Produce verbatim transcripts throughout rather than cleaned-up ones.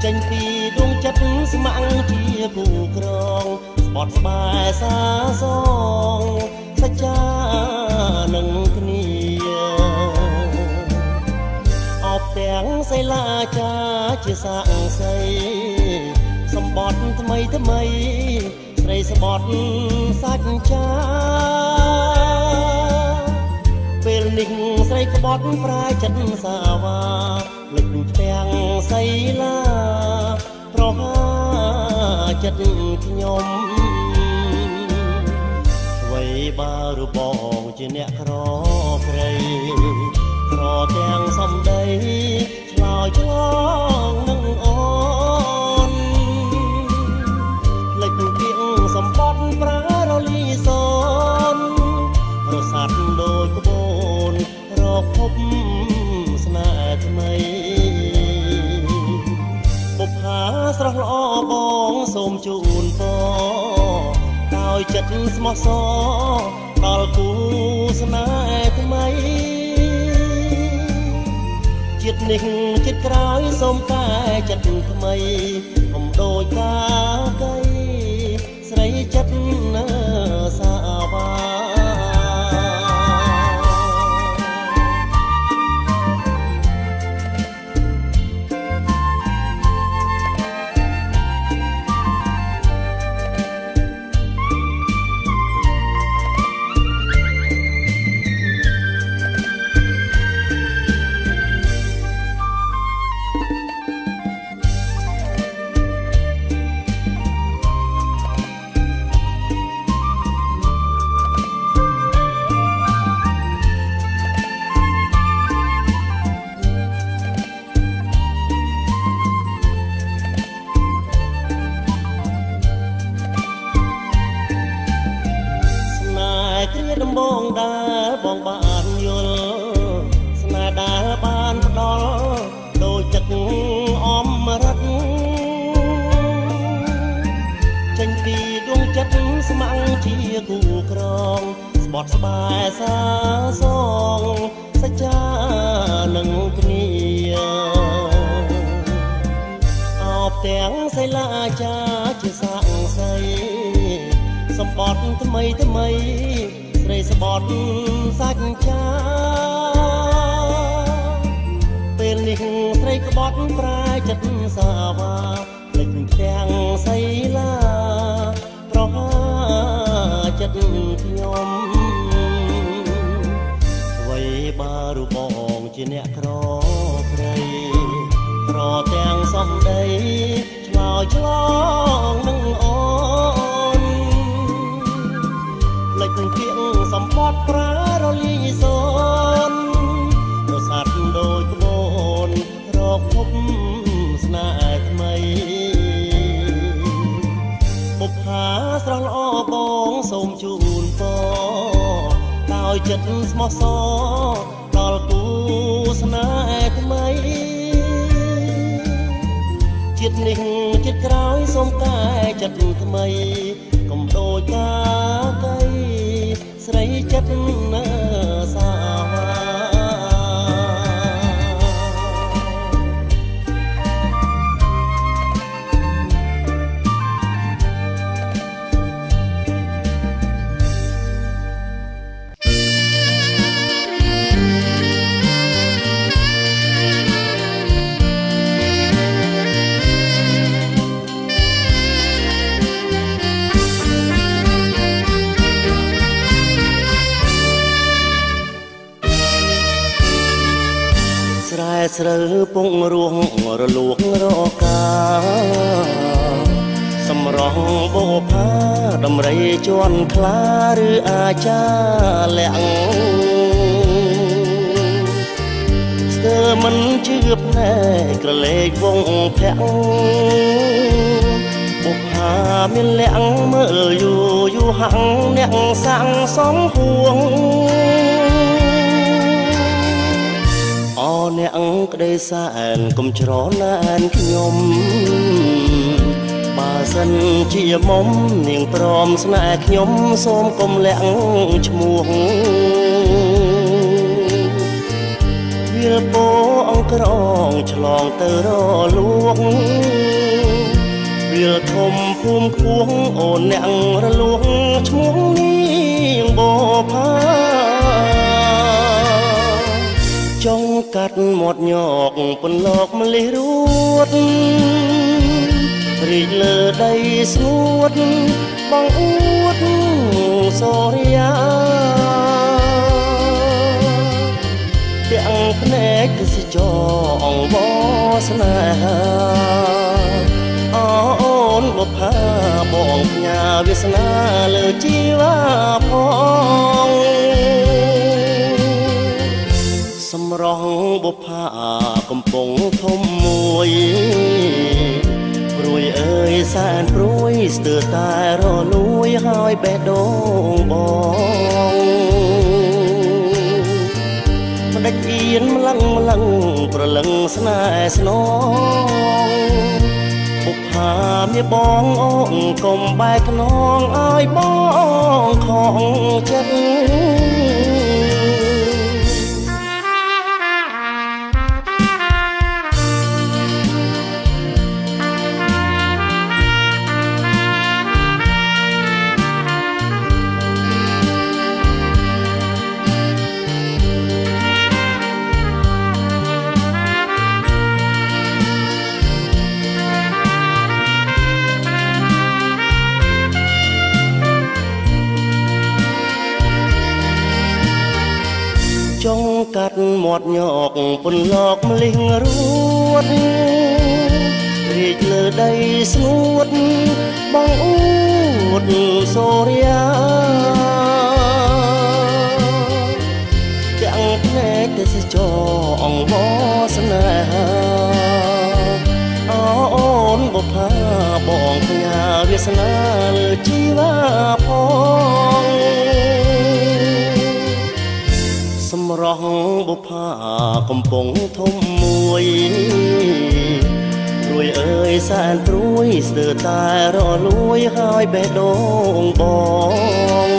ចេញពីដួងចិត្តស្ម័គ្រជាគូក្រងស្បត់ស្បែសាសងសច្ចានឹងគ្នាអបទាំងសីលាចាជាសាក់សីសម្បត្តិថ្មីថ្មីស្រីស្បត់សច្ចាពេលនេះស្រីក្បត់ប្រាចិត្តសាវាលិចទាំងសីលាប្រហាចិត្តខ្ញុំអ្វីបើរបងជាអ្នកក្រក្រៃក្រទាំងសំដីឆ្លើយឆ្លងនឹងអូនលិចគៀងសម្បត្តិប្រារលីសនរសាត់ដូចក្បូនរកភពស្នេហ៍ថ្មីបុប្ផាស្រស់ល្អបងសូមជូនពរដោយចិត្តស្មោះសរដល់គូស្នេហ៍ថ្មីជាតិនេះជាតិក្រោយសូមកែចិត្តថ្មីកុំដូចកាកៃស្រីចិត្តនៅសាវាដំបងដែលបងបានយល់ស្នេហ៍ដែលបានផ្ដល់ដូចចិត្តអមរិតចេញពីដួងចិត្តស្ម័គ្រជាគូក្រងស្បត់ស្បែសាសងសច្ចានឹងគ្នាអបទាំងសីលាចាជាសាក់សីសម្បត្តិថ្មីថ្មីស្រីស្បត់សច្ចាពេលនេះស្រីក្បត់ប្រាចិត្តសាវាភ្លេចទាំងសីលាប្រហាចិត្តខ្ញុំអ្វីបើរបងជាអ្នកក្រក្រៃក្រទាំងសំដីឆ្លើយឆ្លងនឹងអូនលិចគៀងសម្បត្តិប្រារលីសនរសាត់ដូចក្បូនរកភពស្នេហ៍ថ្មីបុប្ផាស្រស់ល្អបងសូមជូនពរដោយចិត្តស្មោះសរដល់គូស្នេហ៍ថ្មីជាតិនេះជាតិក្រោយសូមកែចិត្តថ្មីកុំដូចកាកៃស្រីចិត្តនៅសាវាស្រូវពងរួងរលួងរកាសម្រងបោផាដំរីជន់ខ្លាឬអាចាលាក់ស្ទើមិនជឿភ្នែកក្រឡេកវងភ័ក្របុផាមានលាក់មើលយូរយូរហាំងអ្នកសាំងសំហួងអអ្នកក្តីសែនកុំច្រណែនខ្ញុំបើសិនជាមុំនាងព្រមស្នេហ៍ខ្ញុំសូមកុំលាក់ឈ្មោះវាលពោអង្ក្រងឆ្លងទៅរលួងវាលធំភូមិខួងអូនអ្នករលួងឈ្មោះនាងបផាចង់កាត់មាត់ញកពន្លកម្លេះរួតរីកលើដីស្ងួតបងអួតសូរិយាទាំងភ្នែកទេសចរអង្វរស្នេហាអូនបុប្ផាបងផ្ញើវាសនាលើជីវាផងសម្រស់បុប្ផាកំពុងធំមួយព្រួយអើយសែនព្រួយស្ទើរតែរលួយហើយបេះដូងបងម្ដេចអៀនម្លឹងម្លឹងប្រលឹងស្នេហ៍ស្នងបុប្ផាមាបងអូនកុំបែកខ្នងឲ្យបងខងចិត្តចង់កាត់មាត់ញកពន្លកម្លេះរួតរីកលើដីស្ងួតបងអួតសូរិយាទាំងភ្នែកទេសចរអង្វរស្នេហាអូនបុប្ផាបងផ្ញើវាសនាលើជីវាផងសម្រស់បុប្ផាកំពុងធំមួយព្រួយអើយសែនព្រួយស្ទើរតែរលួយហើយបេះដូងបង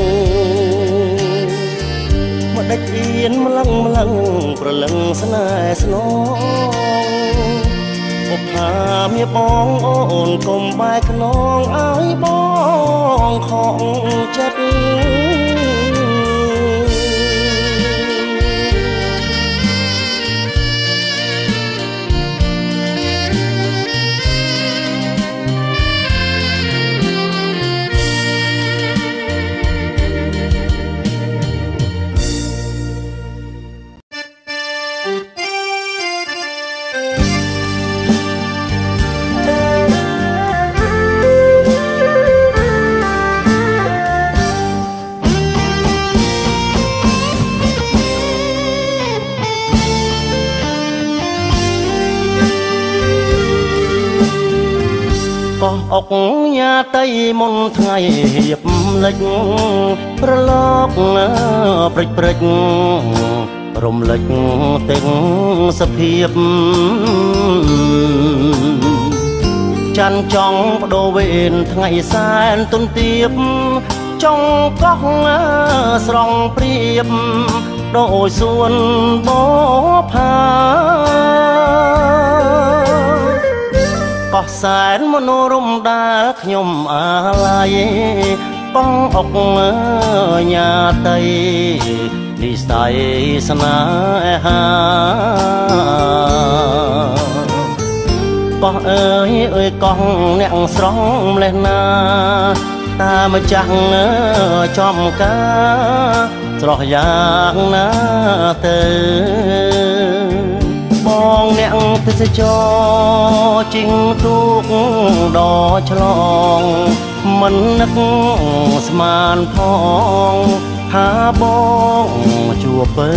ម្ដេចអៀនម្លឹងម្លឹងប្រលឹងស្នេហ៍ស្នងបុប្ផាមាបងអូនកុំបែកខ្នងឲ្យបងខងចិត្តអុកញ៉ាតីមុនថ្ងៃហៀបលិចប្រឡកព្រិចព្រិចរំលេចទាំងសភាពច័ន្ទចង់បដូរវេនថ្ងៃសែនទុនទៀបចង់កោះស្រង់ព្រៀបដោយសួនបផាកោះសែនមនោរម្យដែលខ្ញុំអាឡ័យបងអុកញ៉ាតីនិស័យស្នេហាបោះអើយអើយកោះអ្នកស្រងម្លេះណាតាមចាស់ចំការស្រស់យ៉ាងណាទៅបងអ្នកទេសចរជីងទូកដល់ឆ្លងមិននឹកស្មានផងថាបងជួបពើ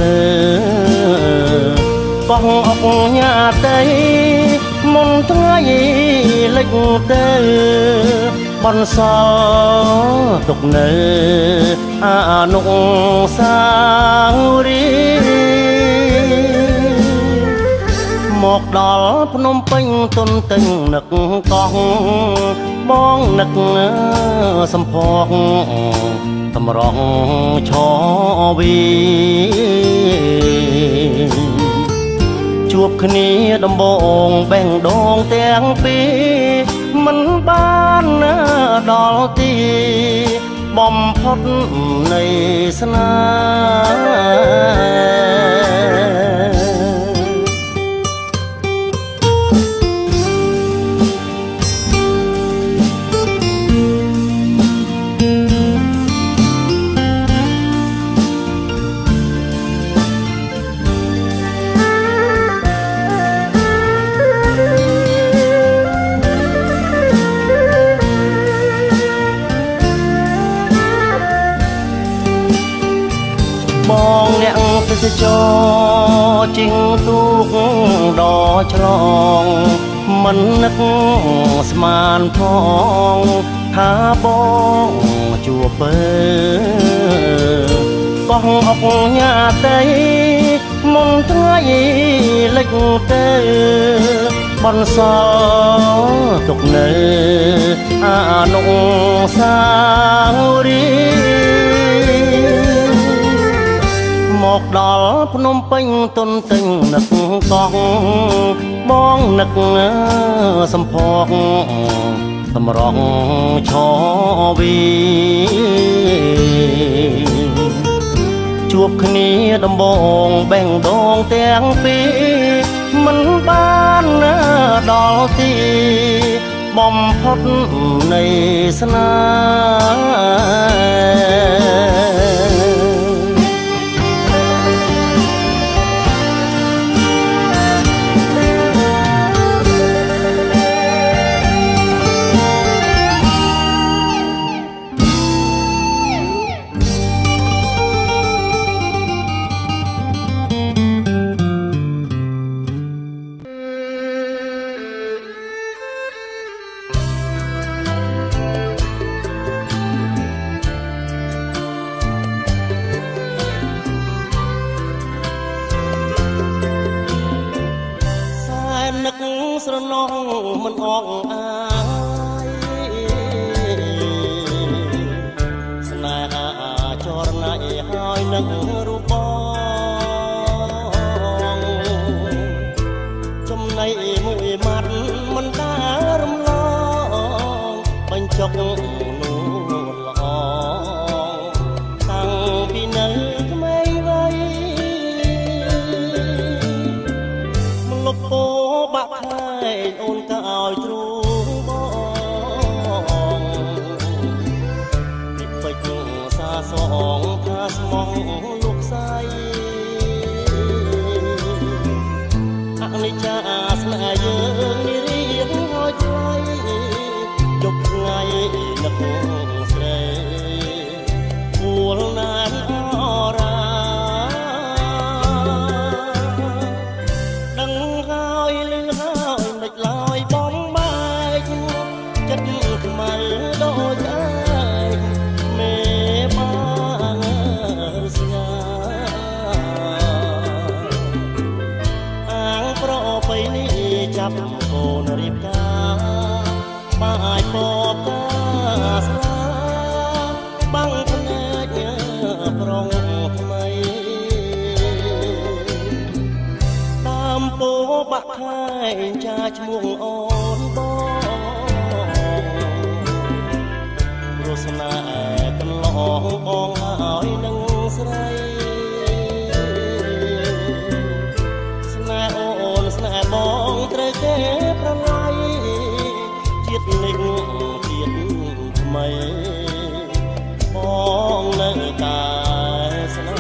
បងអុកញ៉ាតីមុនថ្ងៃលិចទៅបន្សល់ទុកនៅអនុស្សាវរីយ៍មកដល់ភ្នំពេញទុនទិញនឹកកោះបងនឹកសំភកតម្រង់ឈរវីជួបគ្នាដំបងបែងដងទាំងពីរមិនបានដល់ទីបំផុតនៃស្នេបងអ្នកទេសចរជីងទូកដ៏ឆ្លងមិននឹកស្មានផងថាបងជួបពើកោះអុកញ៉ាតីមុនថ្ងៃលិចទៅបនសល់ទុកនៅអានុសាវរីយ៍មកដល់ភ្នំពេញទុនទិញនឹកកោះបងនឹកសំភកតម្រង់ឈវីជួបគ្នាដំបងបែងដងទាំងពីរមិនបានដល់ទីបំផុតនៃស្នេនឹកស្រណោះមិនអងអាយស្នេហាចរណៃហើយនឹងរូបបងចំណៃមួយម៉ាត់មិនដែររំលងបញ្ចុកនួនល្អតាំងពីនៅក្មេងវ័យមកលុបពោបាក់ខែងអូនក៏ឲ្យទ្រូងបងនេះពេចសាសងថាស្មងលោកស្រីអនិច្ចាស្នេហ៍យើងនេះរៀងហើយឆ្លៃយប់ថ្ងៃនឹកស្រីពួលណានអរាដឹងហើយលឺហើយមិនឡើយបំបែកចិត្តខ្មៅដូចឯងមេបានស្ងាអាងប្របីនេះចាប់កូនរៀបការបាយពតតាស្លាបាំងភ្នែកប្រងថ្មីតាមពោបាក់ខែងចាឈ្មោះអូនបងរសនាកន្លងបងហើយនឹងស្រីស្នេហ៍អូនស្នេហ៍បងត្រូវគេប្រឡ័យជាតិនេះជាតិថ្មីបងនៅតែស្នេហ៍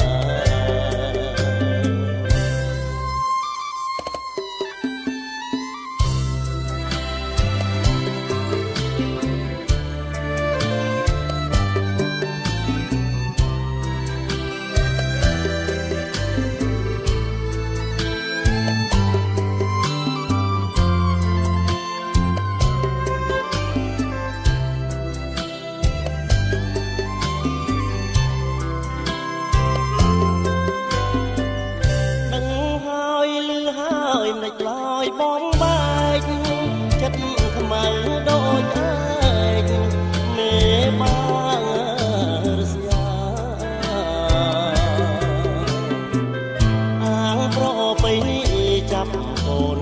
បងបែកចិត្តខ្មៅដូចឯងមេបានរស្យាអាងប្របីនេះ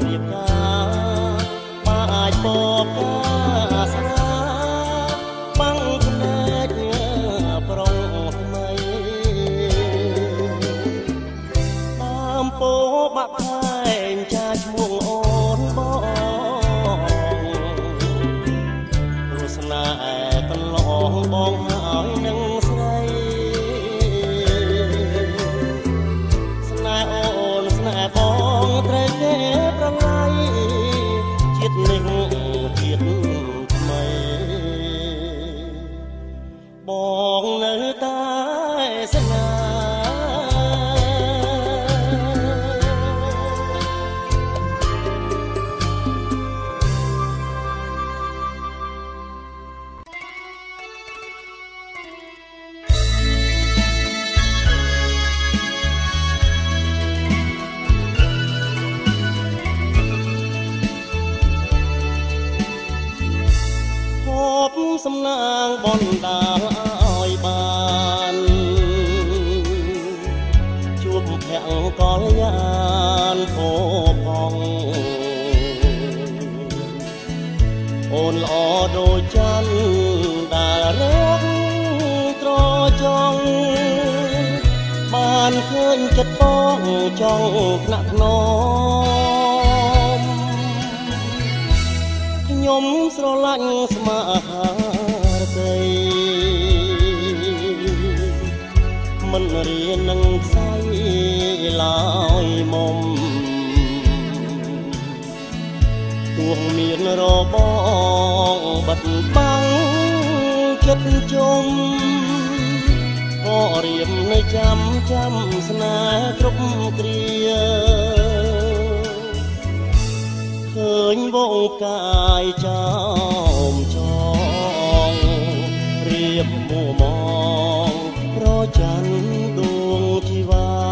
រៀបការបាយបបកាស្នាបាំងភ្នែកប្រុងថ្មីតាមពោបាក់ខែងចាឈ្មោះអូនបងរសនាឯកន្លងបងហើយនឹងស្រីស្នេហ៍អូនស្នេហ៍បងត្រូវគេប្រឡាយជាតិនេះជាតិថ្មីបងនៅតែស្នេហ៍សំណាងបណ្ដាលឲ្យបានជួបភក្តិកល្យានភពផងអូនល្អដូចច័ន្ទដែលរកត្រចង់បានឃើញចិត្តបងចង់ថ្នាក់ថ្នមខ្ញុំស្រឡាញ់ស្មារតីមិនរៀននឹងខ្សែឡើយមុំទួងមានរបងបិទបាំងចិត្តជុំក៏រៀមនៅចាំចាំស្នេហ៍គ្រប់គ្រាឃើញវងកាយចោមចងរៀបមួមងប្រច័ណ្ឌដួងជីវ៉ា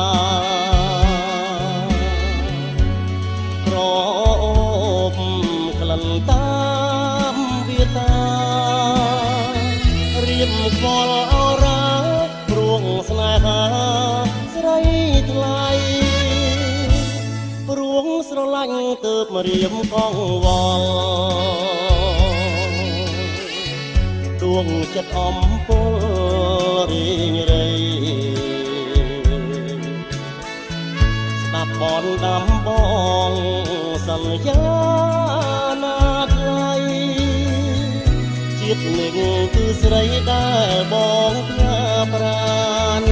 ប្រអូបក្លិនតាមវាតារៀបខ្វល់អរ៉ាព្រួងស្នេហាស្រីថ្លៃព្រួងស្រឡាញ់ទើបមករៀមកងវល់ដួងចិត្តអំពលរីងរៃស្ដាប់បនដាំបងសន្យាណាថ្លៃជាតិនេះគឺស្រីដែលបងផ្ញើប្រាណ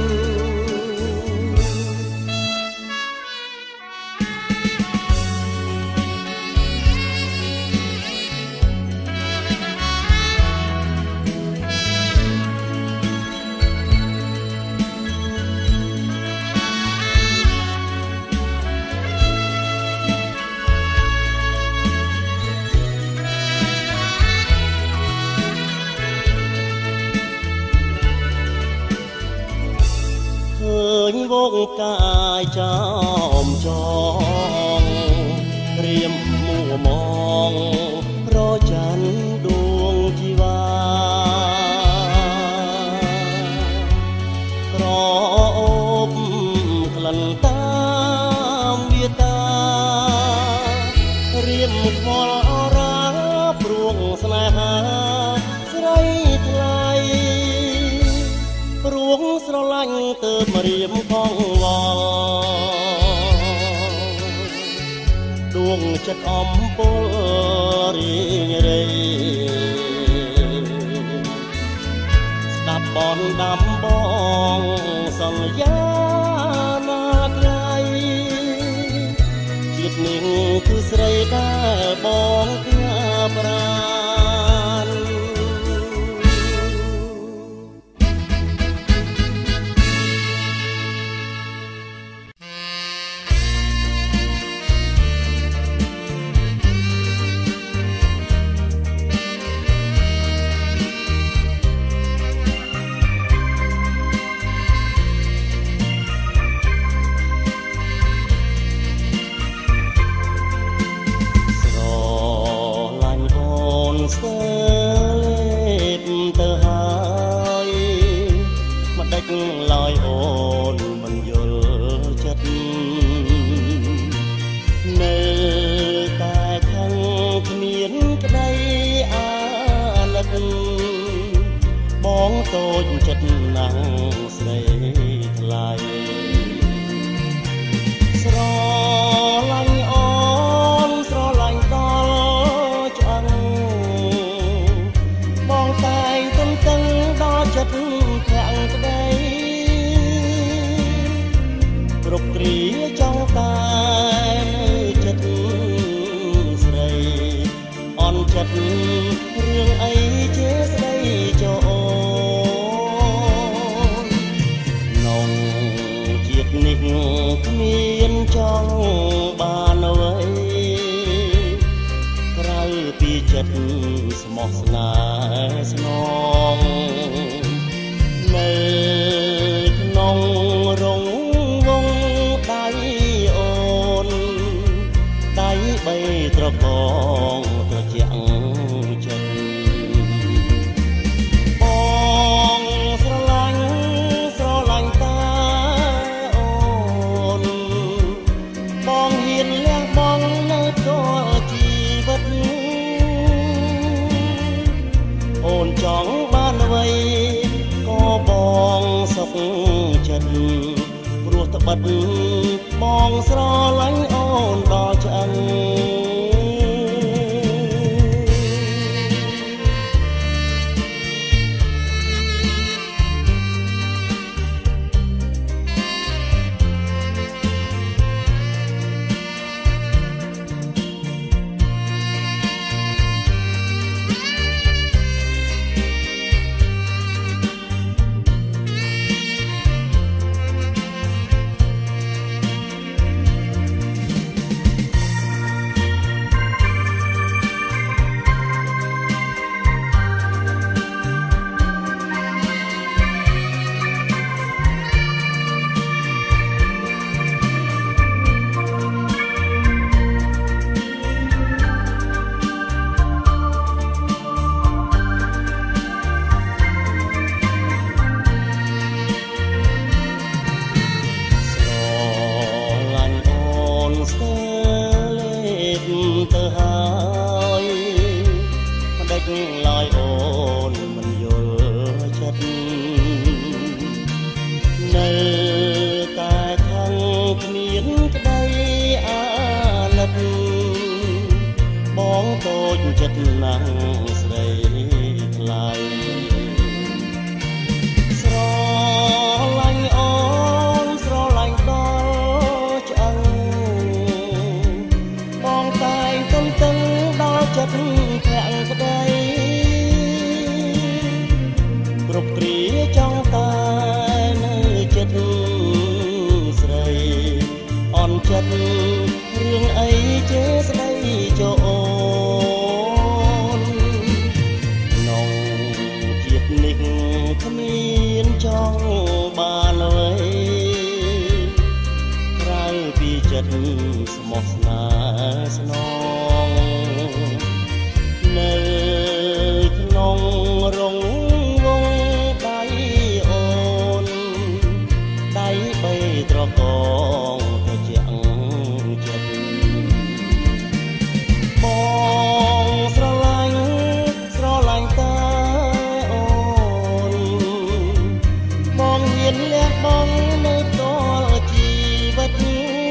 វងកាយចោមចងរៀមមួមងប្រច័ណ្ឌដួងជីវ៉ាក្រអូបក្លិនតាមវាតារៀមខ្វល់អរ៉ាព្រួងស្នេហាស្រីថ្លៃព្រួងស្រឡាញ់ទើបមករៀមកងវល់ដួងចិត្តអំពលរីងរៃស្ដាប់បនដាំបងសន្យាណាថ្លៃជាតិនេះគឺស្រីដែលបងផ្ញើប្រាណតូចចិត្តណាស់ស្រីថ្លៃស្រឡាញ់អូនស្រឡាញ់ដល់ឆ្អឹងបងតែងទន្ទឹងដល់ចិត្តខាងក្តីគ្រប់គ្រាចង់តែនៅចិត្តស្រីអន់ចិត្តរឿងអីជាស្ដីចោអូនក្នុងជាតិនេះគ្មានចង់បានអ្វីក្រៅពីចិត្តស្មោះស្នេហ៍ស្នងនៅក្នុងរងវងដៃអូនដៃបីត្រកងត្រជាក់ចិត្តបងស្រឡាញ់ស្រឡាញ់តាអូនបងហ៊ានលះបង់នៅក៏ជីវិតអូនចង់បានអ្វីក៏បងសុខចិត្តព្រោះត្បិតបងស្រឡាញ់អូនដល់ឆ្អឹងទៅហើយមិនដេចឡើយអូនមិនយល់ចិត្តនៅតែខឹងគ្មានក្តីអាណិតបងតូចចិត្តណាស់ស្រីថ្លៃស្រឡាញ់អូនស្រឡាញ់ដល់ឆ្អឹងបងតែងទន្ទឹងដល់ចិត្តខាងក្តីគ្រប់គ្រាចង់តែនៅចិត្តស្រីអន់ចិត្តរឿងអីជាស្ដីចោអូនក្នុងជាតិនេះគ្មានចង់បានអ្វីក្រៅពីចិត្តស្មោះស្នេហ៍ស្នងនៅក្នុងរងវងដៃអូនដៃបីត្រកងត្រជាក់ចិត្តបងស្រឡាញ់ស្រឡាញ់តាអូនបងហ៊ានលះបង់នៅតលជីវិត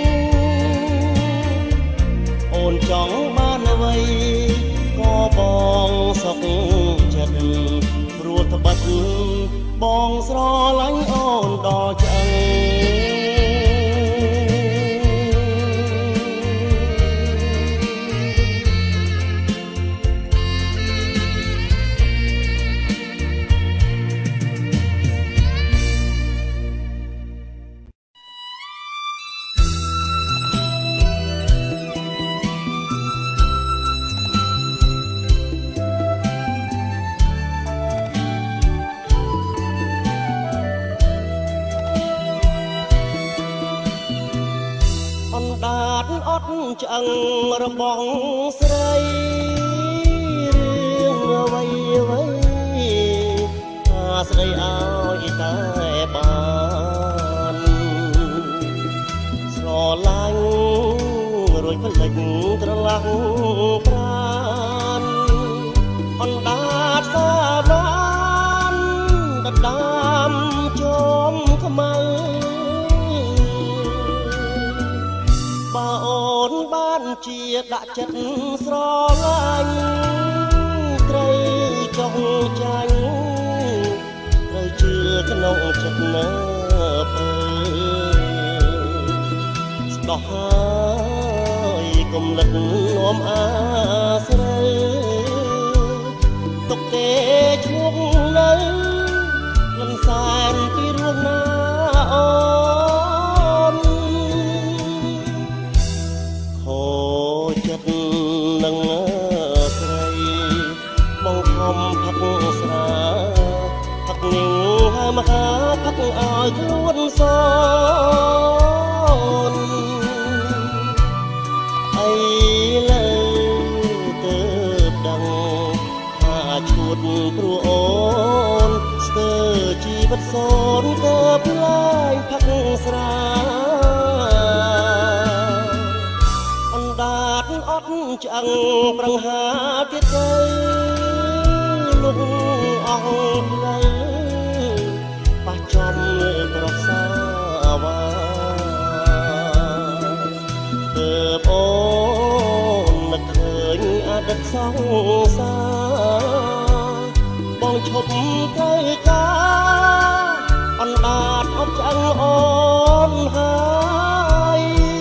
អូនចង់បានអ្វីក៏បងសុខចិត្តព្រោះត្បិតបងស្រឡាញ់អូនដល់ឆ្អឹងដាតអត់ឆ្អឹងរបស់ស្រីរឿងអ្វីអ្វីថាស្ដីឲ្យតែបានស្រឡាញ់រួចផ្លេចត្រឡប់ប្រានអណ្ដាតសាបានដខ្មៅបើអូនបានជាដាក់ចិត្តស្រឡាញ់ត្រូវចង់ចាញ់ត្រូវជឿក្នុងចិត្តនៅពេលស្ដោះហើយកុំលិតនាំអាស្រូវទុកទេឈ្មោះនៅលំសានពីរួងណាអូនខូចចិត្តនឹងស្រីបងខំផឹកស្រាផឹកនាងហើយមកហាផឹកឲ្យខ្លួនសនអីលើទៅដឹងថាឈួតព្រោះអូនស្ទើរជីវិតសូនទៅផ្លាយផឹកស្រាអណ្ដាតអត់ឆ្អឹងប្រឹងហាទៀតទៅលុះអស់ផ្លូវប៉ះចំប្រសាវាទើបអូននឹកឃើញអតីតសង្សារបងឈប់ត្រូវការអណ្ដាតអត់ឆ្អឹងអូនហើយ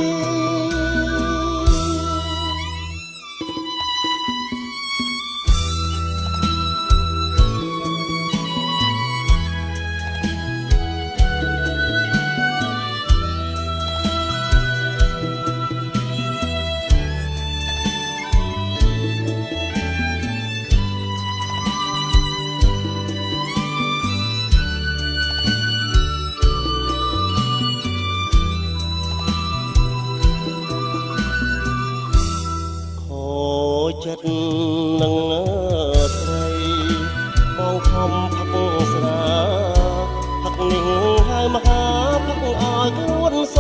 ចិត្តនឹងស្រីបងខំផឹកស្រាផឹកនាងហើយមកហាផឹកឲ្យខ្លួនស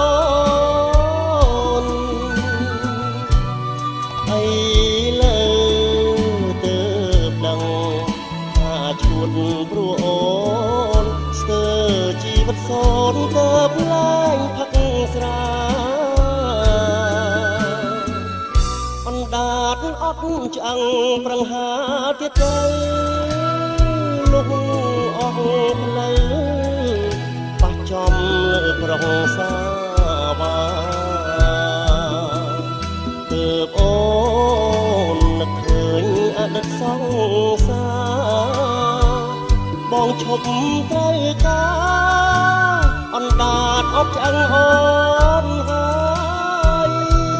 នអីលើទៅដឹងថាឈួតព្រោះអូនស្ទើរជីវិតសូនទៅផ្លាយផឹកស្រាអណ្ដាតអត់ឆ្អឹងប្រឹងហាទៀតទៅលុះអស់ផ្លូវប៉ះចំលើប្រងសាវាទើបអូននឹកឃើញអតីតសង្សារបងឈប់ត្រូវការអណ្ដាតអត់ឆ្អឹងអូនហើយ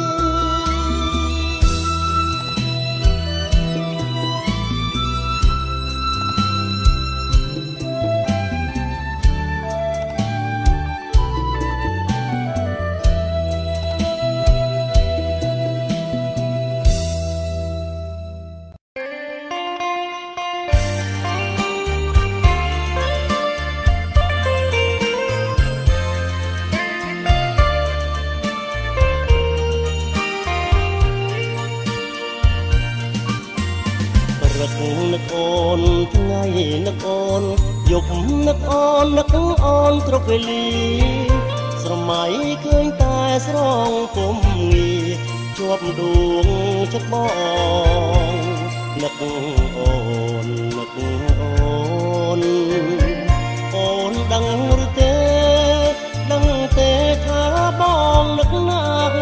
នឹកអូនថ្ងៃនឹកអូនយប់នឹកអូននឹកអូនគ្រប់វេលាស្រមៃឃើញតែស្រងពុំងាជាប់ដួងចិត្តបងនឹកអូននឹកអូនអូនដឹងឬទេដឹងទេថាបងនឹកណាស់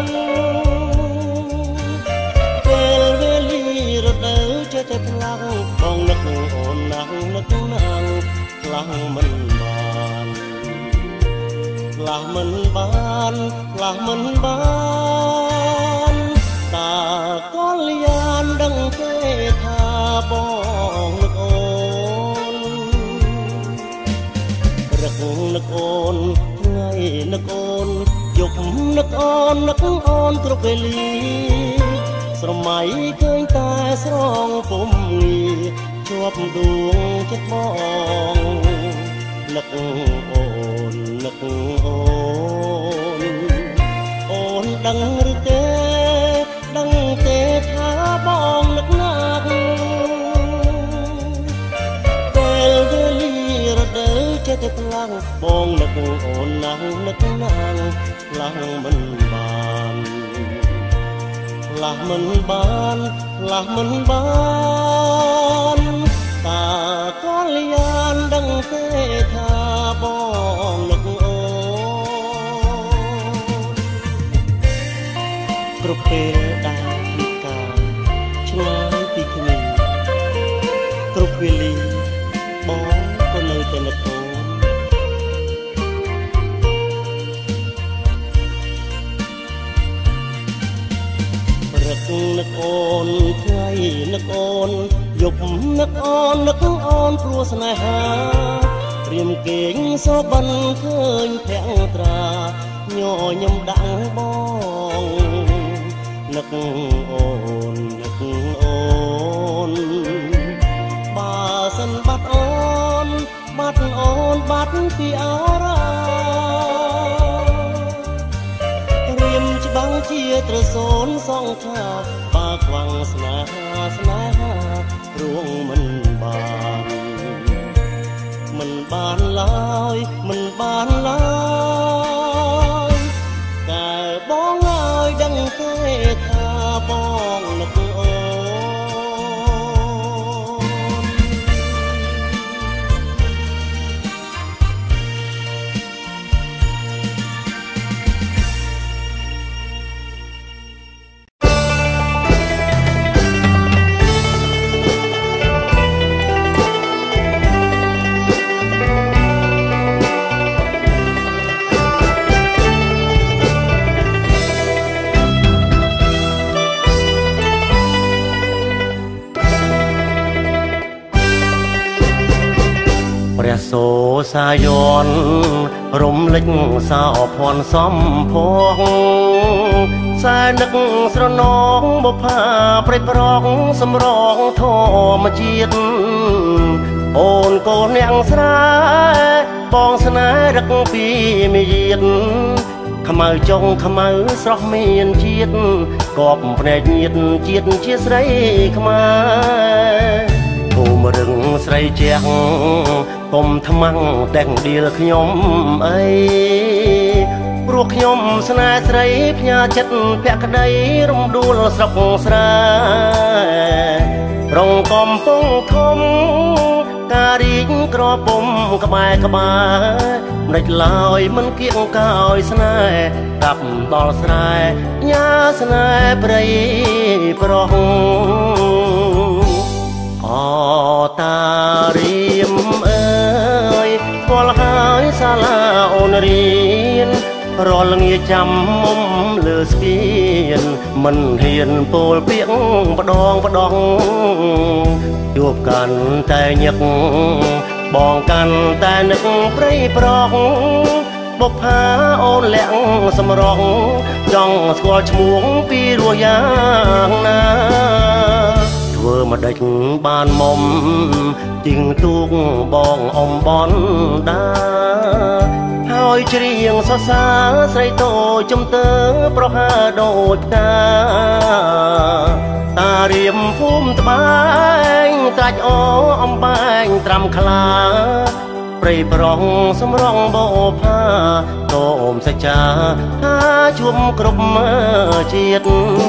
ពេលវេលារដូវចេះតែផ្លាំងបងនឹកអូនណាស់នឹកណាស់ខ្លាំងមិនបានខ្លាំងមិនបានខ្លាំងមិនបានតាកលយានដឹងទេថាបងនឹកអូនរឹកនឹកអូនថ្ងៃនឹកអូនយប់នឹកអូននឹកអូនគ្រប់វេលាស្រមៃឃើញតែស្រងពុំងាជាប់ដួងចិត្តបងនឹកអូននឹកអូនអូនដឹងឬទេដឹងទេថាបងនឹកណាស់ពេលវេលារដូវចេះតែផ្លាំងបងនឹកអូនណាស់នឹកណាស់ឡាស់មិនបានឡាស់មិនបានឡាស់មិនបានតាកល្យានដឹងទេថាបងនឹកអូនគ្រប់ពេលដើរពីកាឆ្ងាយពីគ្នាគ្រប់វេលាបងក៏នៅតែនឹកអូននឹកអូនថ្ងៃនឹកអូនយប់នឹកអូននឹកអូនព្រោះស្នេហាព្រាមគេងសបិនឃើញភាំងត្រាញញឹមដាក់បងនឹកអូននឹកអូនបើសិនបាត់អូនបាត់អូនបាត់ពីអរ៉ារៀមច្បាំងជាត្រសូនសងថាបើខ្វាំងស្នេហាស្នេហារួងមិនបានមិនបានឡើយមិនបានឡើយតែបងឲ្យដឹងទេថាបងនឹកអូនព្រះសូសាយនរំលេចសោភ័ណ្ឌសំភងខ្សែនឹកស្រណងបុផាព្រៃប្រងសម្រងធម្មជាតិអូនកូនអ្នកស្រែបងស្នេហ៍រឹកពីមាយាទខ្មៅចុងខ្មៅស្រស់មានជាតិកបភ្នែកញាតជាតិជាស្រីខ្មែរភូមិរឹងស្រីជាងកុំថ្មាំងតែងដៀលខ្ញុំអីព្រោះខ្ញុំស្នេហ៍ស្រីផ្ញើចិត្តភក្តីរំដួលស្រុកស្រែរងកំពុងធំការរីកក្រពុំក្បែរក្បែរមិនដេចឡើយមិនគៀងកោយស្នេហ៍កាប់ដល់ស្រែញ៉ាស្នេហ៍ព្រៃប្រុសអតារៀមអើយស្គាល់ហើយសាលាអូនរៀនរាល់ល្ងាចចាំមុំលើស្ពានមិនហ៊ានពោលពាក្យម្ដងម្ដងជួបកាន់តែញឹកបងកាន់តែនឹកព្រៃប្រងបុប្ផាអូនលាក់សម្រងចង់ស្គាល់ឈ្មោះពីរសយ៉ាងណាធ្វើមកដេចបានមុំជីងទូកបងអំបនដាហើយច្រៀងសរសើរស្រីតូចចំទើប្រហើដូចផ្កាតារៀមភូមិត្បែងត្រាច់អអំបែងត្រាំខ្លាព្រៃប្រងសម្រងបោផាតោមសច្ចាថាជុំគ្រប់ជាតិ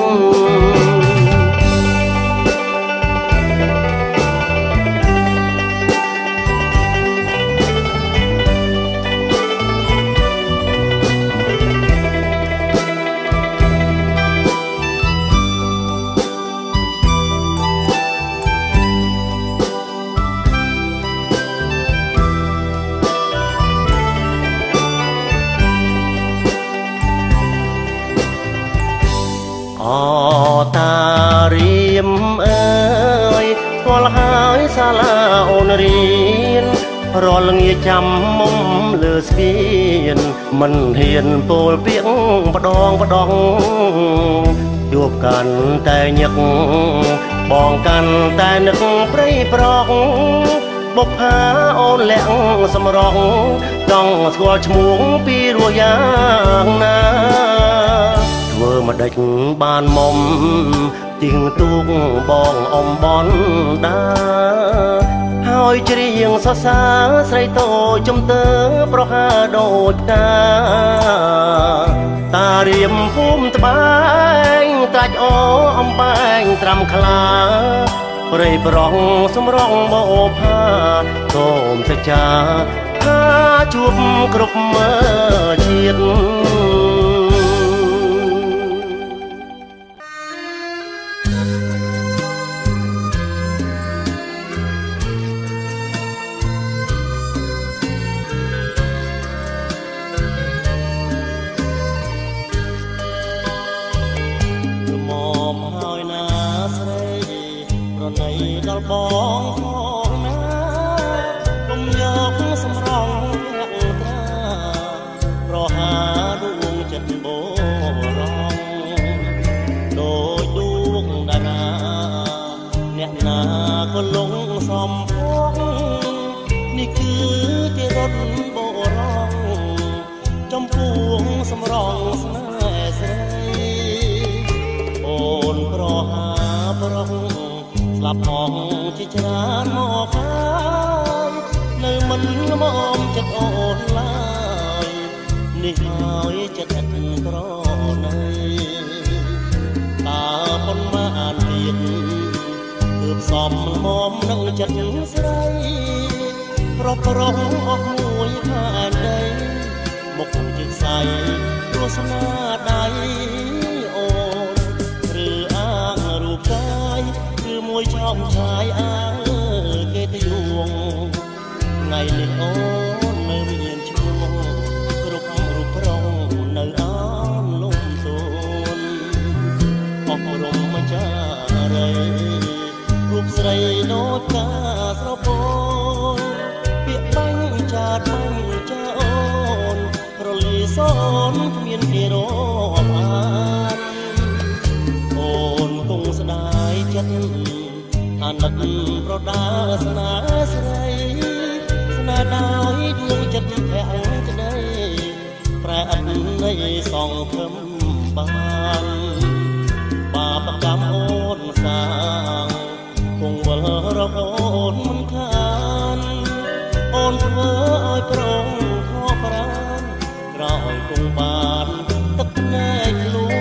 តារៀមអើយស្គាល់ហើយសាលាអូនរៀនរាល់ល្ងាចចាំមុំលើស្ពានមិនហ៊ានពោលពាក្យម្ដងម្ដងជួបកាន់តែញឹកបងកាន់តែនឹកព្រៃប្រងបុប្ផាអូនលាក់សម្រងចង់ស្គាល់ឈ្មោះពីរសយ៉ាងណាធ្វើមកដេចបានមុំជីងទូកបងអំបនដាហើហើយច្រៀងសរសើរស្រីតូចចំទើប្រហើដូចតាតារៀមភូមិត្បែងតាច់អូអំបែងត្រាំខ្លាព្រៃប្រងសម្រងបោផាសូមសច្ចាថាជួបគ្រប់មើជាតិដល់បងផងណាកុំយកសម្រងធាក់ត្រាប្រហាដួងចិត្តបរងដូចដួងតារាអ្នកណាក៏លងសំភងនេះគឺទីរត់បរងចំពោះសម្រងស្នេហ៍ស្រីអូនប្រហាប្រងស្លាប់ផងជាច្រើនមកហើយនៅមិនល្មមចិត្តអូនឡើយនេះហើយចិត្តឥតក្រណីតើប៉ុន្មានទៀតទើបសមល្មមនឹងចិត្តស្រីប្រប្រងអស់មួយខែដីមុខជាខ្សែរសនាដៃអូនឬអាងរូបកាយមួយឆោមឆាយអើគេទៅយងថ្ងៃនេះអូននៅមានឈ្មោះគ្រប់រូបប្រងនៅអមលំទោនអបរំម្ចារីរូបស្រីដូចកាស្រពោនពាក្យបាញ់ចាតបាញ់ចាអូនរលីសនគ្មានគេរាប់អានអូនគង់ស្ដាយចិត្តអាណិតប្រដាស្នេហ៍ស្រីស្នេហ៍ដោយដួងចិត្តភាំងក្ដីប្រែអត់នៃសងខឹមបានបាបកម្មអូនសាងគង់វិលរកអូនមិនខានអូនធ្វើឲ្យប្រងខកប្រានក្រោយគង់បានទឹកភ្នែកខ្លួន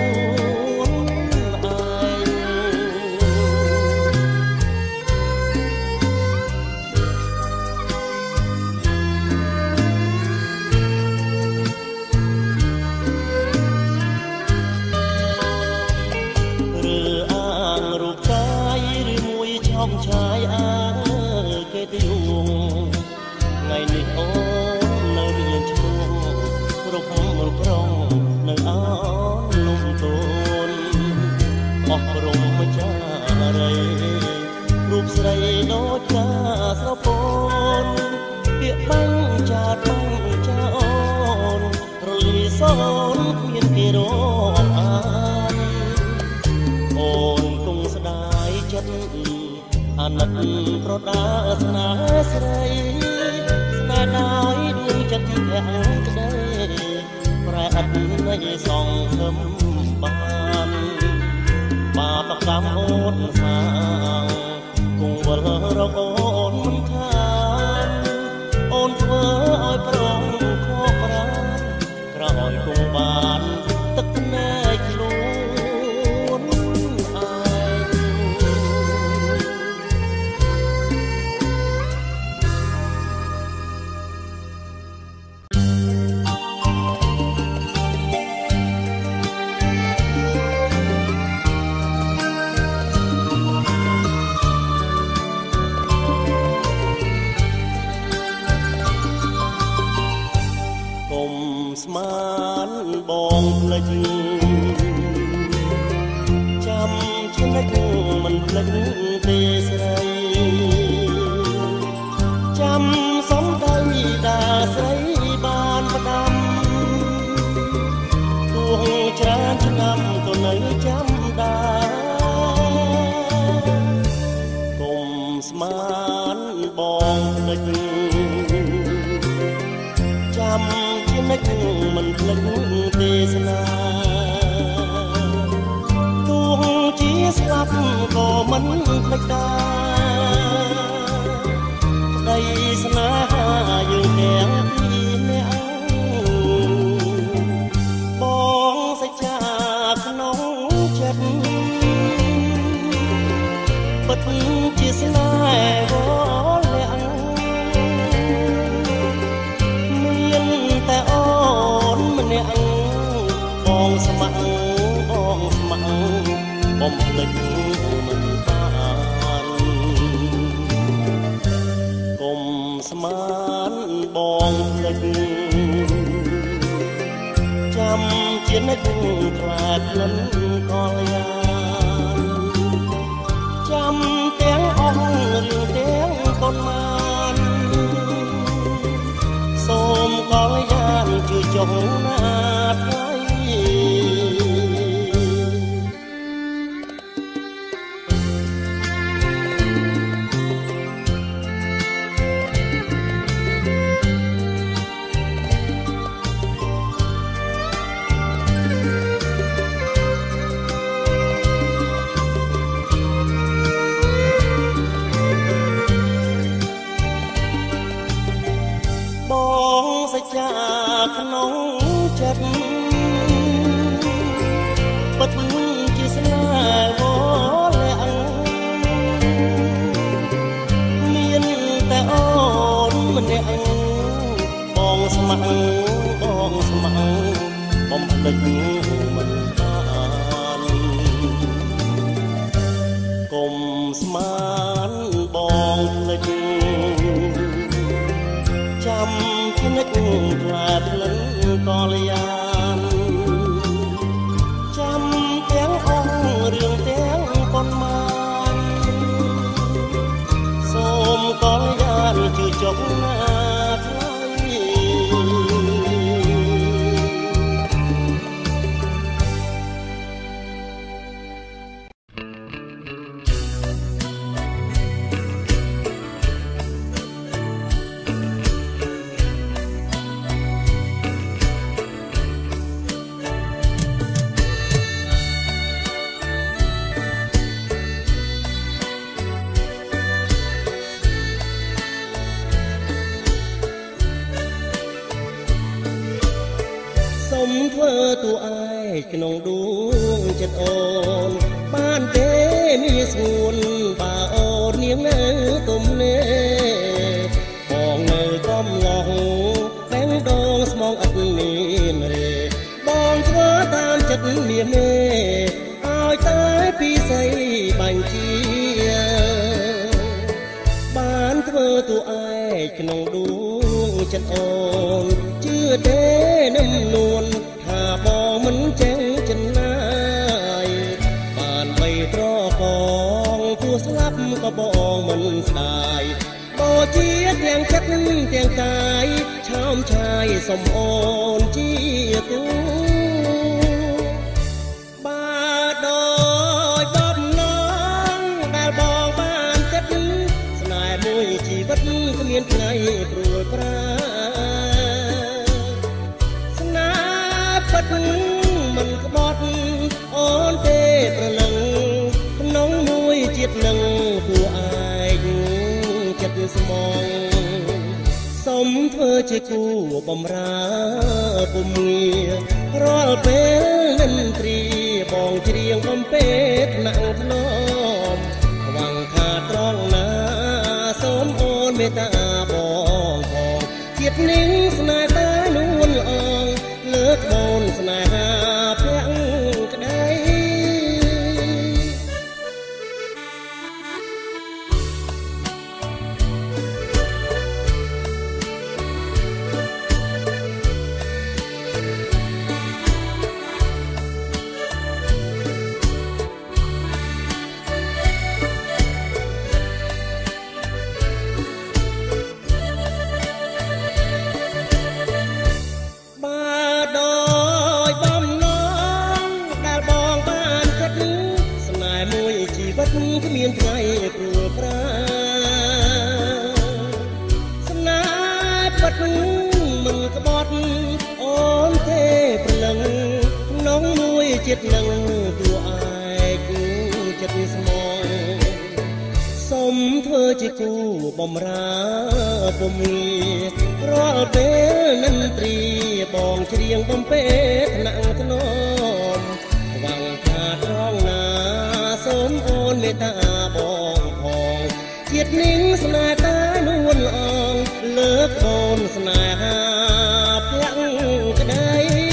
ឆាយអើគេទៅយងថ្ងៃនេះអូននៅមានឈ្មោះគ្រប់រូបប្រងនៅអនលំទោនអស់ព្រមម្ចារីរូបស្រីដូចកាស្រពោនពាក្យបាញ់ចាតបាញ់ចាអូនរលីសនគ្មានគេរាប់អានអូនគង់ស្ដាយចិត្តអាណិតប្រដាស្នេហ៍ស្រីស្នេហ៍ដោយដួងចិត្តភាំងក្ដីប្រែអត់នៃសងខឹមបានបាបកម្មអូនសាងគង់វិលរកអូនមិនខានអូនធ្វើឲ្យប្រងខកប្រានក្រោយគង់បានទឹកភ្នែកខ្លួនស្មានបងភ្លេចចាំឆ្និចមិនភ្លេចទេស្រីចាំសំដីដាស្រីបានផ្ដាំទួងច្រើនឆ្នាំក៏នៅចាំដែរកុំស្មានបងភ្លេចចាំនិចមិនភ្លេចទេសនាទោះជាស្លាប់ក៏មិនភ្លេចដែរស្នេហ៍វលាក់មានតែអូនម្នាក់បងស្ម័គ្របងស្ម័គ្របំភ្លេចមិនបានកុំស្មានបងភ្លេចចាំជានិច្ចខ្លាចលិនកលយាចាំទាំងអស់រឿងទាំងកូនបានសូមកលយាជួយចុងណាថ្លៃក្នុងចិត្តពិតជាស្នេហ៍វលាក់មានតែអូនម្នាក់បងស្ម័គ្របងស្ម័គ្របំភ្លេចមិនបានកុំស្មានបងភ្លេចចាំជានិច្ចខ្លាចលិនកលយាចាំទាំងអស់រឿងទាំងកូនបានសូមកលយាជួយចុកណាថ្លៃធ្វើទូឯងក្នុងដួងចិត្តអូនបានទេមានស្ងួនបើអូននាងនៅទុំនេបងនៅកំឡោះបែងដងស្មងអត់មានរេបងធ្វើតាមចិត្តមានមេឲ្យតែពីស្អីបាញ់ជាបានធ្វើទូឯងក្នុងដួងចិត្តអូនជឿទេនឹមនួនថាបងមិនចេះចិនណាយបានបីត្រកងទោះស្លាប់ក៏បងមិនស្ដាយបើជាទាំងចិត្តទាំងកាយឆោមឆាយសុំអូនជាទូបាទដោយបំណងដែលបងបានគិតស្នេហ៍មួយជីវិតគ្មានថ្ងៃព្រួលប្រាមិនក្បត់អូនទេប្រលឹងក្នុងមួយជាតិនឹងពួកឯងចិត្តស្មងសុំធ្វើជាគូបំរើពុំងាររាល់ពេលនិនទ្រីបងច្រៀងបំពេថ្នាក់ធ្នមหวังថាត្រង់ណាសូមអូនមេត្តាបងផងជាតិនេះស្នេហ៍តែនួនល្អងលើកបូនស្នេហាប្រាក់ក្ដីគ្មានថ្ងៃព្រួលប្រាស្នេហ៍ពិតមិនក្បត់អូនទេប្រលឹងក្នុងមួយចិត្តនឹងទួឯកចិត្តស្មងសុំធ្វើជាគូបំរើពុំងាររាល់ពេលនិនទ្រីបងច្រៀងបំពេថ្នាក់ធ្នមหวังថាត្រង់ណាសូមអូនមេត្តាបងផងជាតិនេះស្នេហ៍តែនួនល្អងលើកកូនស្នេហាផ្លាក់ក្តី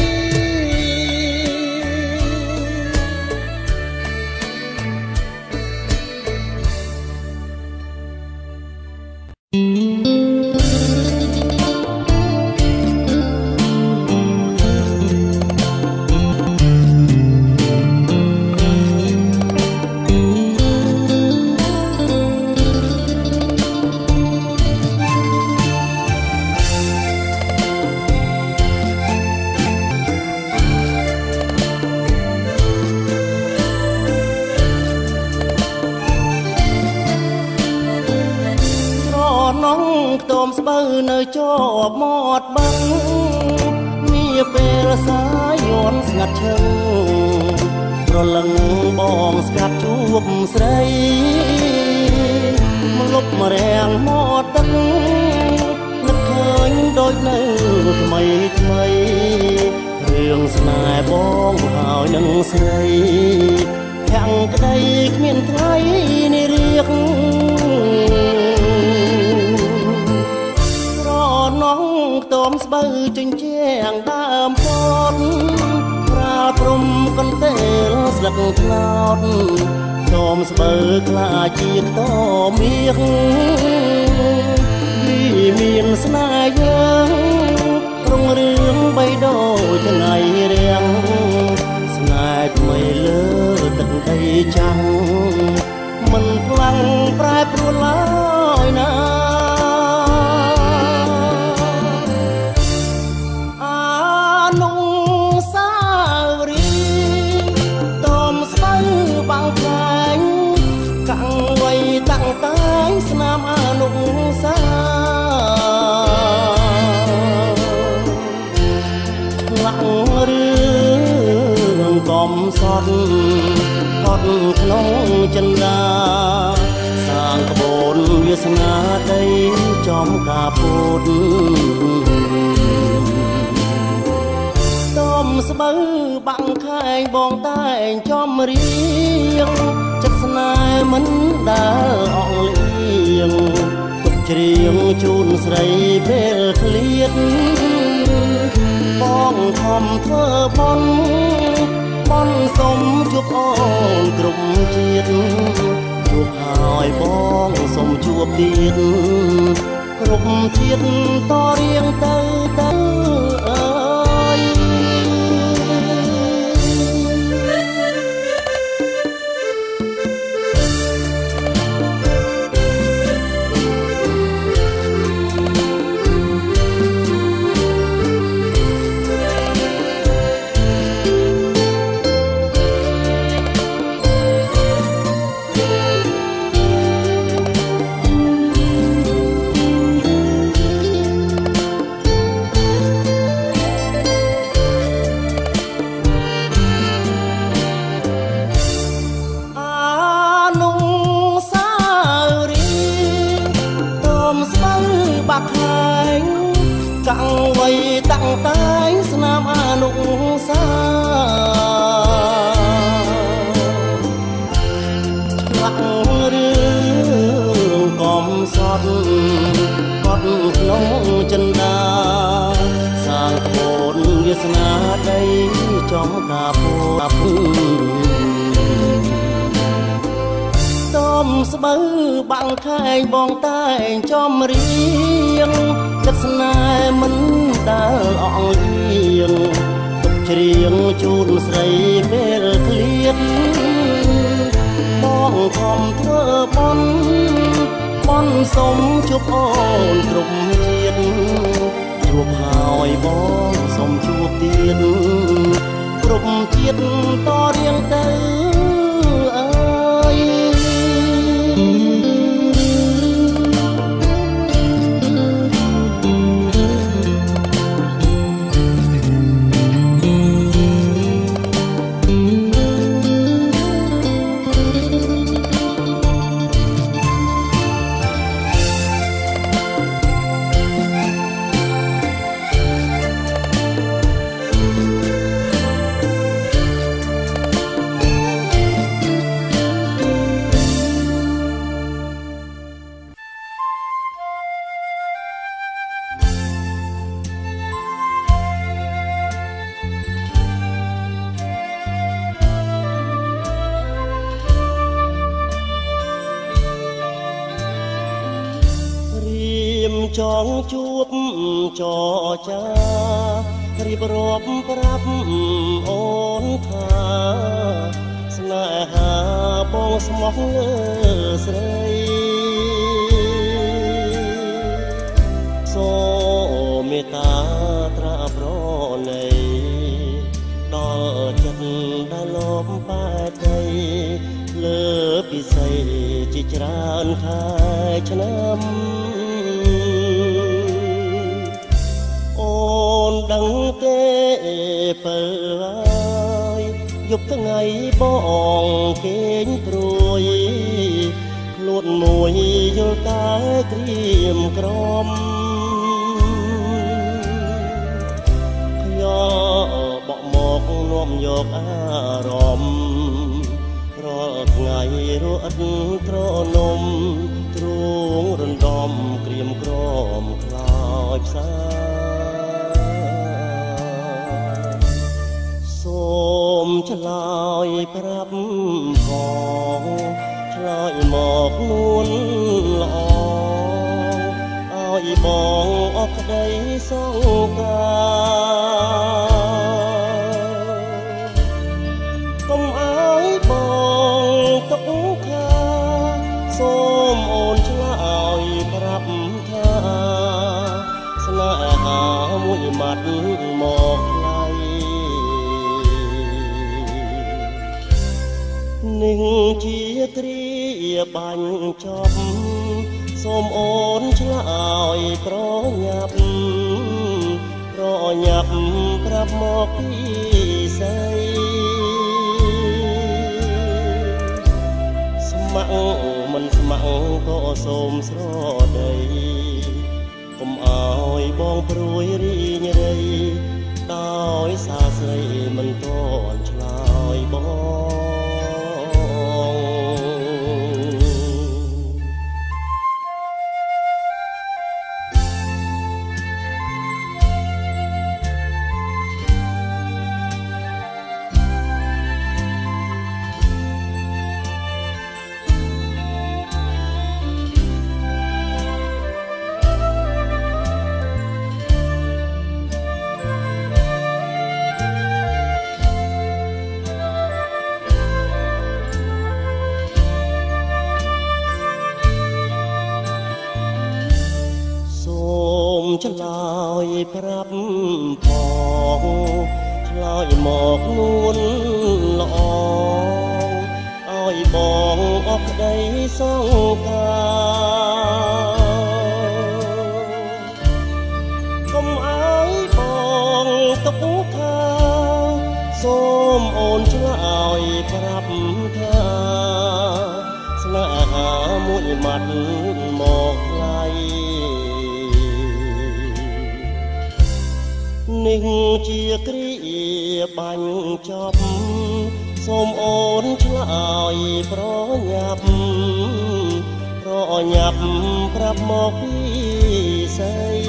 ខ្ទមស្បូវនៅជាប់មាត់បឹងមានពេលសាយយន់ស្ងាត់ឈឹងប្រលឹងបងស្កាត់ជួបស្រីមកលុបមករាំងមាត់ទឹកនឹកឃើញដូចនៅថ្មីថ្មីរឿងស្នេហ៍បងហើយនឹងស្រីខាងក្តីគ្មានថ្ងៃនេះរៀកน้องខ្ទមស្បូវជញ្ជាំងដើមផតប្រាលព្រំកន្ទេលស្លឹកថ្នោតខ្ទមស្បូវខ្លាចជាខ្ទមមាសវាមានស្នេហ៍យើងរុងរឿងបីដូចថ្ងៃរៀងស្នេហ៍ថ្មីលើទឹកដីចាំងមិនខ្លាំងប្រែប្រួលឡើយណាតែងស្នាមអនុសាឆ្លាក់រឿងកំសត់ផុតក្នុងចិន្តាសាងក្បូនវាសនាដីចំការពុតតំស្បូវបាំងខែងបងតែងចំរៀងចិត្តស្នេហ៍មិនដើរអងលៀងទុកច្រៀងជូនស្រីពេលឃ្លាតបងខំធ្វើបន់បន់សុំជួបអូនគ្រប់ជាតិជួបហើយបងសុំជួបទៀតគ្រប់ជាតិតរៀងទៅទៅអើយកាំងវ័យតាំងតែងស្នាមអនុសាឆ្លាក់រឿងកំសត់កត់ក្នុងចិន្តាសាងក្បូនវាសនាដីចំការពុតំស្បូវបាំងខែងបងតែងចំរៀងចិត្តស្នេហ៍មិនដើរអងលៀងទុកច្រៀងជូនស្រីពេលឃ្លាតបងខំធ្វើបន់បន់សុំជួបអូនគ្រប់ជាតិជួបហើយបងសុំជួបទៀតគ្រប់ជាតិតរៀងទៅអើយចងជួបចរចារៀបរាប់ប្រាប់អូនថាស្នេហាបងស្មោះលើស្រីសូមមេត្តាត្រាប្រណីដល់ចិត្តដែលលំបែកដីលើពិសីជាច្រើនខែឆ្នាំអូនដឹងទេបើហើយយប់ថ្ងៃបងគេងព្រួយខ្លួនមួយយល់តែក្រៀមក្រំខ្យល់បក់មកនាំយកអារម្មណ៍រាល់ថ្ងៃរត់ត្រនំទ្រូងរំដំក្រៀមក្រំខ្លោចផ្សាសូមឆ្លើយប្រាប់ផងឆ្លើយមកនួនល្អឲ្យបងអត់ក្តីសង្ការកុំឲ្យបងទុកខាសូមអូនឆ្លើយប្រាប់ថាស្នេហាមួយម៉ាត់មកថ្លៃនឹងជាគ្រាបាញ់ចប់សូមអូនឆ្លើយប្រញាប់ប្រញាប់ប្រាប់មកពីស្អីស្ម័គ្រមិនស្ម័គ្រក៏សូមស្រដីកុំឲ្យបងព្រួយរីងរៃដោយសារស្រីមិនតន់ឆ្លើយបងឆ្លើយប្រាប់ផងឆ្លើយមកនួនល្អឲ្យបងអត់ក្តីសង្ការកុំឲ្យបងទុកខាសូមអូនឆ្លើយប្រាប់ថាស្នេហាមួយម៉ាត់មកថ្លៃនេះជាគ្រាបាញ់ចប់សូមអូនឆ្លើយប្រញាប់ប្រញាប់ប្រាប់មកពីស្អី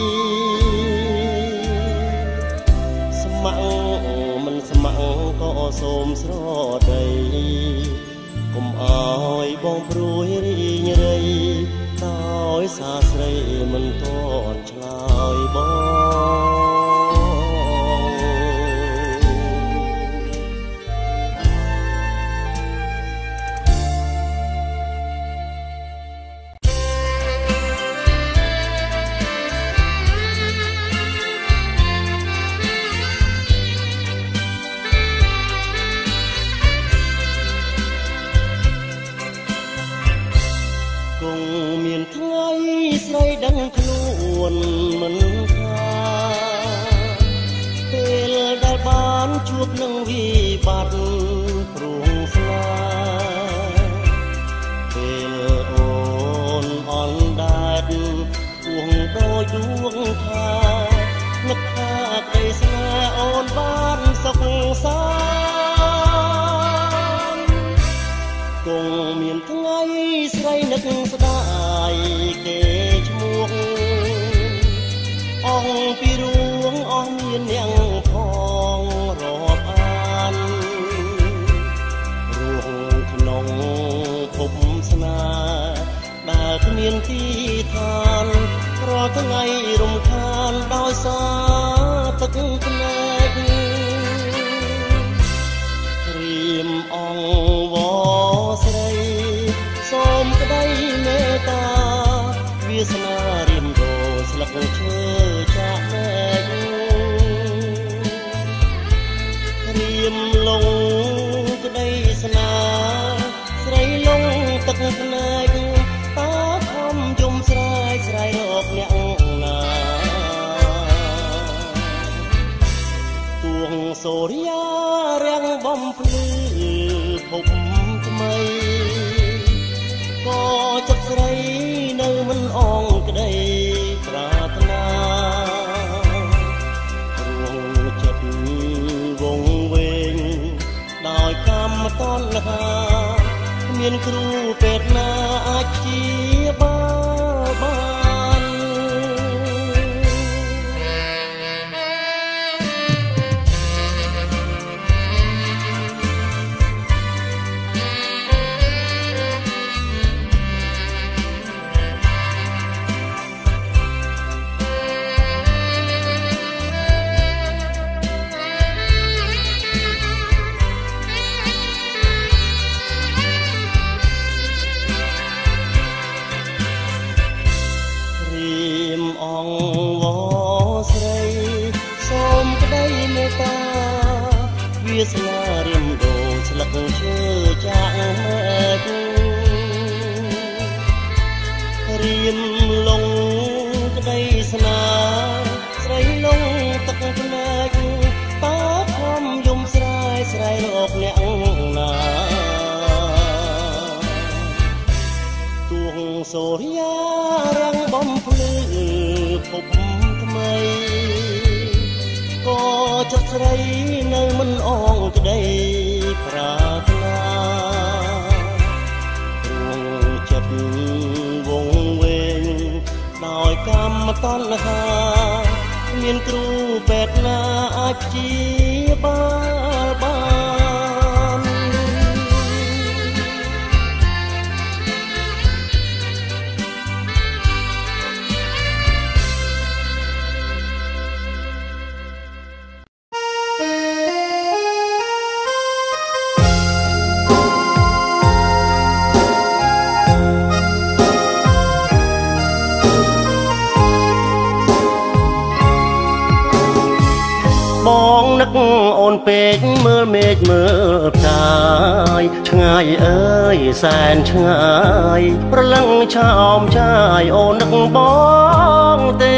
ស្ម័គ្រមិនស្ម័គ្រក៏សូមស្រដីកុំឲ្យបងព្រួយរីងរៃដោយសារស្រីមិនតន់ឆ្លើយបងស្រីដឹងខ្លួនមិនថាពេលដែលបានជួបនឹងវិបត្តិព្រោះស្នេហ៍ពេលអូនអនដែតគួងដោយដួងថានឹកថាក្តីស្នេហ៍អូនបានសុខសាន្តគង់មានថ្ងៃស្រីនឹកស្ដាយគេអងពីរួងអស់មាននាងផងរាប់អានរួងក្នុងភពស្នេហ៍ដែលគ្មានទីឋានរាល់ថ្ងៃរំខានដោយសារទឹកភ្នែករៀមអងវស្រីសូមក្តីមេត្តាវាសនារៀមដូរស្លឹកឈើចាក់មែករៀមលងក្តីស្នាស្រីលងទឹកភ្នែកតាខំយំស្រែកស្រែករកអ្នកណាទួងសូរិយារាំងបំភ្លឺភពថ្មីក៏ចិត្តស្រីនៅមិនអងក្តីប្រាថ្នារួងចិត្តវងវែងដោយកម្មតណ្ហាគ្មានគ្រូពេទ្យណាអាចជាបាលបានវាសនារៀមដូរស្លឹកឈើចាក់មែករៀមលងក្តីស្នាស្រីលងទឹកភ្នែកតាខំយំស្រែកស្រែករកអ្នកណាទួងសូរិយារាំងបំភ្លឺភពថ្មីក៏ចិត្តស្រីនៅមិនអងក្តីប្រាថ្នារួងចិត្តវងវែងដោយកម្មតណ្ហាមានគ្រូពេទ្យណាអាចជាបាលបានបងនឹកអូនពេកមើលមេឃមើលផ្កាយឆ្ងាយអើយសែនឆ្ងាយប្រលឹងឆោមចាយអូននឹកបងទេ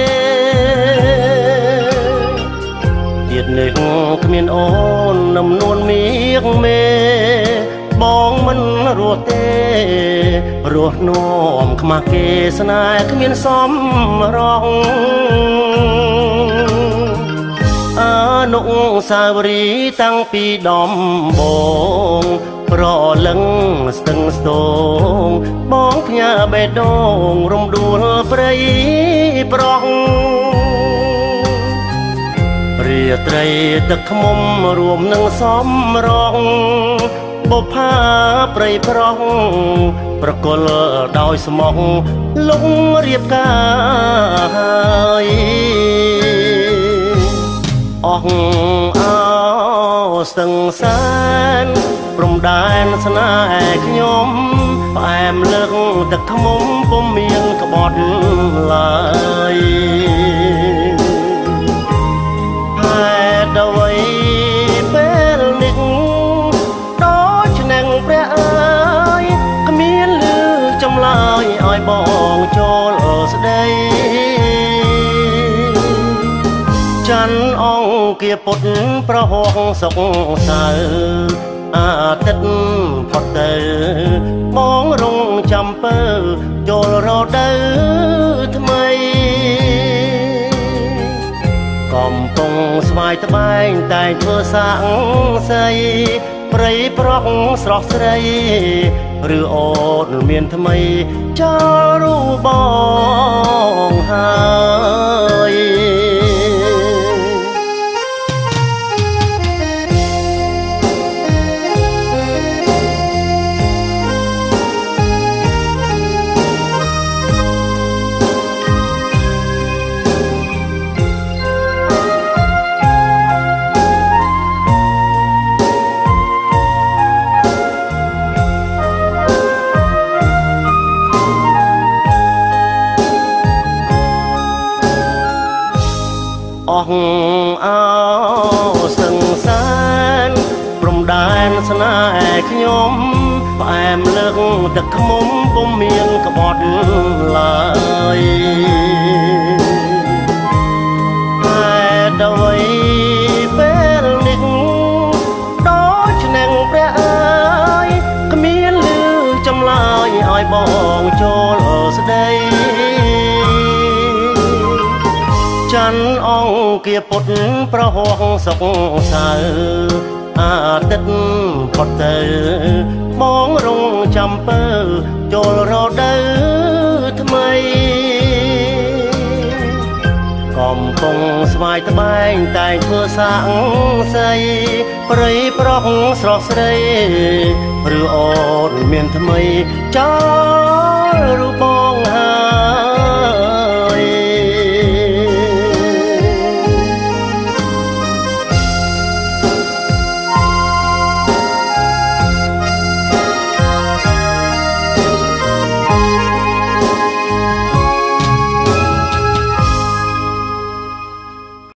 ទៀតនេះគ្មានអូននឹមនួនមៀកមេបងមិនរស់ទេរស់នោមខ្មាស់គេស្នេហ៍គ្មានសមរងអនុសាវរីយ៍តាំងពីដំបងប្រលឹងស្ទឹងស្ទងបងផ្ញើបេះដូងរំដួលព្រៃប្រោះរាត្រីទឹកឃ្មុំរួមនឹងសំរងបុប្ផាព្រៃប្រោះប្រគល់ដោយស្មោះលងរៀបការហើយអស់អោស្ទឹងសែនព្រំដែនស្នេហ៍ខ្ញុំផ្អែមលើកទឹកឃ្មុំពុំមានក្បត់ឡើយហេតុអ្វីពេលនេះដូចនឹងព្រះអើយគ្មានលឺចម្លើយឲ្យបងចូលស្ដីច័ន្ទអង្គាពុតប្រហោងសុកសៅអាទិត្យផុតទៅបងរងចាំពើចូលរដូវថ្មីកំពុងស្វាយត្បែងតែងធ្វើសាំងសីព្រៃប្រោះស្រស់ស្រីឬអូនមានថ្មីចោលរូបបងហើយខ្ញុំផ្អែមលើកទឹកខ្មុំពុំមានក្បត់ឡើយតែដល់វ័យពេលនេះដូចឆ្នាំងព្រះអើយគ្មានលឺចម្លើយឲ្យបងចូលស្ដីច័ន្ទអង្គាពុតប្រហោះសុកសៅអាទិត្យផុតទៅបងរងចាំពើចូលរដូវថ្មីកំពុងស្វាយត្បែងតែងធ្វើសាំងសីព្រៃប្រុសស្រស់ស្រីឬអូនមានថ្មីចោលរូបបង